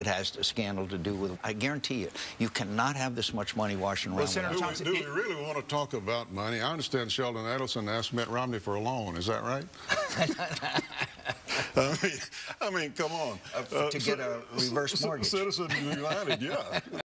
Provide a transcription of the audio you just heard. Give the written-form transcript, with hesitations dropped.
has a scandal to do with. I guarantee you, you cannot have this much money washing around. Well, Senator Thompson, do we really want to talk about money? I understand Shedlon Adelson asked Mitt Romney for a loan. Is that right? I mean, come on. To get a reverse mortgage. Citizens United, yeah.